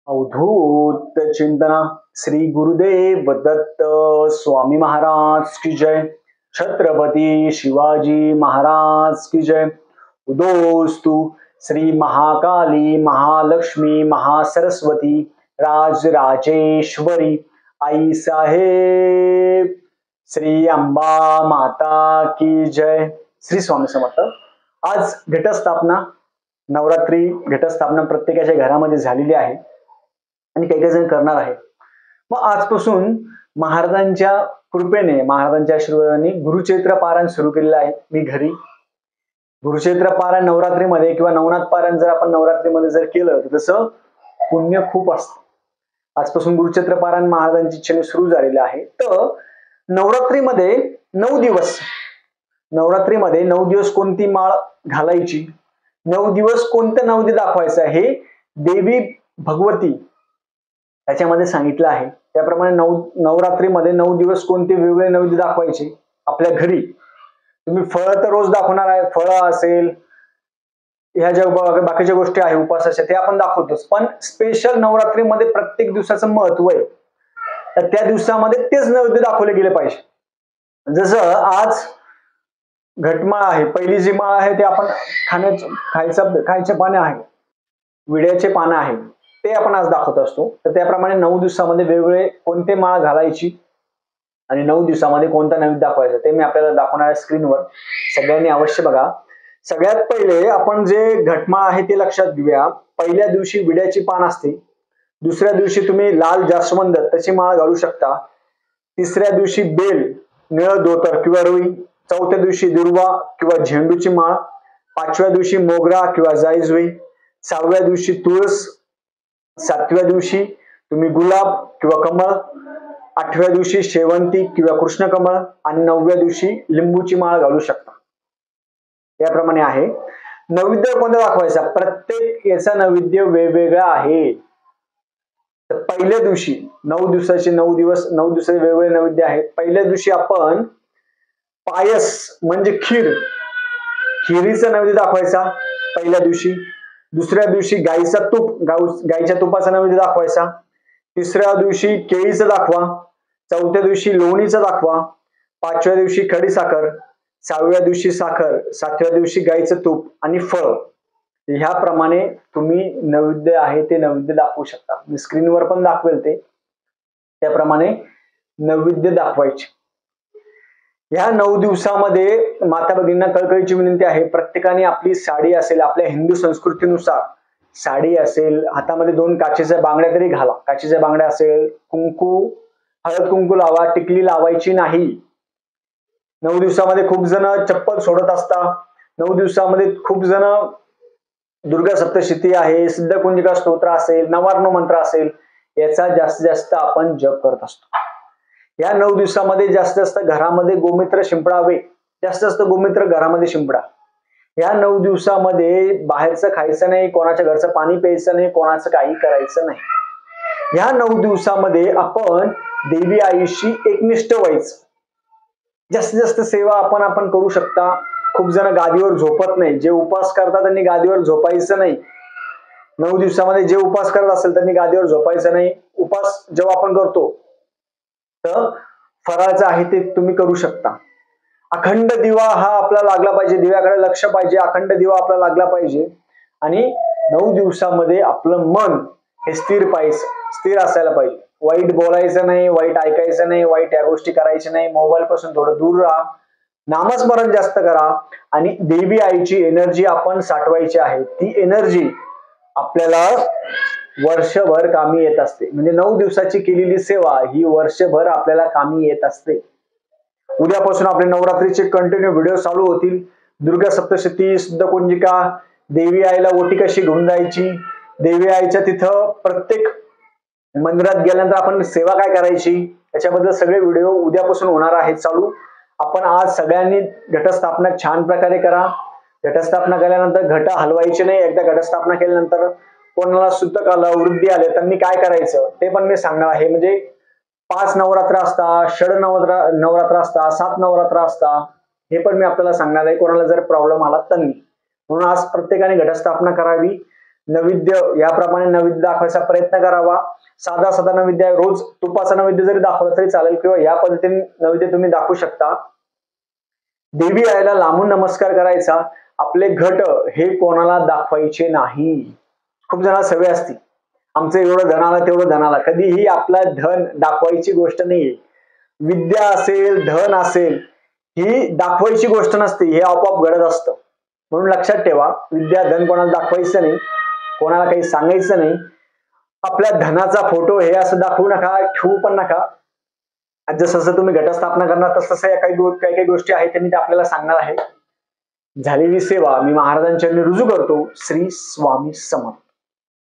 अवधूत चिंतना श्री गुरुदेव दत्त स्वामी महाराज की जय। छत्रपती शिवाजी महाराज की जय। उदोस्तु श्री महाकाली महालक्ष्मी महासरस्वती राजराजेश्वरी आई साहेब श्री अंबा माता की जय। श्री स्वामी समर्थ। आज घटस्थापना, नवरात्री घटस्थापना प्रत्येकाच्या घरामध्ये झालेली आहे आणि काही काही जण करणार आहे। मग आजपासून महाराजांच्या कृपेने, महाराजांच्या आशीर्वादाने गुरुचैत्र पारायण सुरू केलेलं आहे। मी घरी गुरुचैत्र पारायण नवरात्रीमध्ये किंवा नवनाथ पारायण जर आपण नवरात्रीमध्ये जर केलं तर तसं पुण्य खूप असतं। आजपासून गुरुचैत्र पारायण महाराजांची इच्छेने सुरू झालेलं आहे। तर नवरात्रीमध्ये 9 दिवस, नवरात्रीमध्ये 9 दिवस कोणती माळ घालायची, 9 दिवस कोणतं नैवेद्य दाखवायचं हे देवी भगवती त्याच्यामध्ये सांगितलं आहे। त्याप्रमाणे नवरात्रीमध्ये 9 दिवस कोणते वेगवेगळे नैवेद्य दाखवायचे आपल्या घरी। तुम्ही फळ तर रोज दाखवणार आहे, फळ असेल, ह्या ज्या बाकीच्या गोष्टी आहे उपवासाच्या ते आपण दाखवतोच, पण स्पेशल नवरात्रीमध्ये प्रत्येक दिवसाचं महत्व आहे, तर त्या दिवसामध्ये तेच नैवेद्य दाखवले गेले पाहिजे। जसं आज घटमाळ आहे, पहिली जी माळ आहे ते आपण खायचे पाने आहे, विड्याचे पानं आहे ते आपण आज दाखवत असतो। तर त्याप्रमाणे 9 दिवसामध्ये वेगवेगळे कोणते माळ घालायची आणि 9 दिवसामध्ये कोणता नैवेद्य दाखवायचा ते मी आपल्याला दाखवणार आहे स्क्रीनवर। सगळ्यांनी अवश्य बघा। सगळ्यात पहिले आपण जे घटमाळ आहे ते लक्षात घेऊया। पहिल्या दिवशी विड्याची पान असते, दुसऱ्या दिवशी तुम्ही लाल जास्वंद त्याची माळ घालू शकता, तिसऱ्या दिवशी बेल, निळं धोतर किंवा रुई, चौथ्या दिवशी दुर्वा किंवा झेंडूची माळ, पाचव्या दिवशी मोगरा किंवा जाईजुई, 6व्या दिवशी तुळस, 7व्या दिवशी तुम्ही गुलाब किंवा कमळ, 8व्या दिवशी शेवंती किंवा कृष्ण कमळ आणि 9व्या दिवशी लिंबूची माळ घालू शकता। याप्रमाणे आहे। नैवेद्य कोणता दाखवायचा, प्रत्येक याचा नैवेद्य वेगवेगळा आहे। तर पहिल्या दिवशी 9 दिवसाचे 9 दिवस 9 दिवसाचे वेगवेगळे नैवेद्य आहेत। पहिल्या दिवशी आपण पायस म्हणजे खिरीचा नैवेद्य दाखवायचा पहिल्या दिवशी। दुसऱ्या दिवशी गाईचा तूप, गाईच्या तुपाचा नैवेद्य दाखवायचा। तिसऱ्या दिवशी केळीचं दाखवा, चौथ्या दिवशी लोणीचं दाखवा, 5व्या दिवशी खडीसाखर, 6व्या दिवशी साखर, 7व्या दिवशी गाईचं तूप आणि फळ। ह्याप्रमाणे तुम्ही नैवेद्य आहे ते नैवेद्य दाखवू शकता। मी स्क्रीनवर पण दाखवेल ते, त्याप्रमाणे नैवेद्य दाखवायचे। ह्या 9 दिवसामध्ये माता भगिनींना कळकळीची विनंती आहे, प्रत्येकाने आपली साडी असेल, आपल्या हिंदू संस्कृतीनुसार साडी असेल, हातामध्ये 2 काचेच्या बांगड्या तरी घाला, काचेच्या बांगड्या असेल, हळद कुंकू लावा, टिकली लावायची नाही। 9 दिवसामध्ये खूप जण चप्पल सोडत असतात। 9 दिवसामध्ये खूप जण दुर्गा सप्तशती आहे, सिद्धकुंजिका स्तोत्र असेल, नवार्णव मंत्र असेल, याचा जास्तीत जास्त आपण जप करत असतो। या 9 दिवसामध्ये जास्तीत जास्त घरामध्ये गोमूत्र शिंपडावे, जास्तीत जास्त गोमूत्र घरामध्ये शिंपडा। या 9 दिवसामध्ये बाहेरचं खायचं नाही, कोणाच्या घरचं पाणी प्यायचं नाही, कोणाचं काही करायचं नाही। या 9 दिवसामध्ये आपण देवी आईशी एकनिष्ठ व्हायचं। जास्तीत जास्त सेवा आपण करू शकता। खूप जण गादीवर झोपत नाही, जे उपवास करतात त्यांनी गादीवर झोपायचं नाही। 9 दिवसामध्ये जे उपवास करत असेल त्यांनी गादीवर झोपायचं नाही। उपवास जेव्हा आपण करतो तर फराळाचं आहे ते तुम्ही करू शकता। अखंड दिवा हा आपला लागला पाहिजे, दिव्याकडे लक्ष पाहिजे, अखंड दिवा आपला लागला पाहिजे। आणि 9 दिवसामध्ये आपलं मन हे स्थिर असायला पाहिजे। वाईट बोलायचं नाही, वाईट ऐकायचं नाही, वाईट या गोष्टी करायच्या नाही, मोबाईल पासून थोडं दूर राहा, नामस्मरण जास्त करा आणि देवी आईची एनर्जी आपण साठवायची आहे। ती एनर्जी आपल्याला वर्षभर कामी येत असते। म्हणजे 9 दिवसाची केलेली सेवा ही वर्षभर आपल्याला कामी येत असते। उद्यापासून आपले नवरात्रीचे कंटिन्यू व्हिडिओ चालू होतील। दुर्गा सप्तशती, सिद्धकुंजिका, देवी आईला ओटी कशी घेऊन जायची, देवी आईच्या तिथं प्रत्येक मंदिरात गेल्यानंतर आपण सेवा काय करायची, याच्याबद्दल सगळे व्हिडिओ उद्यापासून होणार आहेत चालू। आपण आज सगळ्यांनी घटस्थापना छान प्रकारे करा। घटस्थापना केल्यानंतर घट हलवायचे नाही। एकदा घटस्थापना केल्यानंतर कोणाला सुतक आलं, वृद्धी आले, त्यांनी काय करायचं ते पण मी सांगणार आहे। म्हणजे 5 नवरात्र असतात, षड नवरात्र असतात, 7 नवरात्र असतात, हे पण मी आपल्याला सांगणार आहे, कोणाला जर प्रॉब्लेम आला त्यांनी। म्हणून आज प्रत्येकाने घटस्थापना करावी। नैवेद्य याप्रमाणे नैवेद्य दाखवायचा प्रयत्न करावा. साधा साधा नैवेद्य आहे, रोज तुपाचा नैवेद्य जरी दाखवला तरी चालेल किंवा या पद्धतीने नैवेद्य तुम्ही दाखवू शकता. देवी आईला लांबून नमस्कार करायचा. आपले घट हे कोणाला दाखवायचे नाही. खूप जणांना सवय असते, आमचं एवढं धन आलं तेवढं धन आलं. कधीही आपला धन दाखवायची गोष्ट नाहीये. विद्या असेल, धन असेल, ही दाखवायची गोष्ट नसते, हे आपोआप घडत असतं. म्हणून लक्षात ठेवा, विद्या धन कोणाला दाखवायचं नाही, कोणाला काही सांगायचं नाही. आपल्या धनाचा फोटो हे असं दाखवू नका, ठेवू पण नका. जसं जसं तुम्ही घटस्थापना करणार तसं तसं काही काही गोष्टी आहेत त्यांनी ते आपल्याला सांगणार आहे. झालेली सेवा मी महाराजांच्या रुजू करतो. श्री स्वामी समर्थ.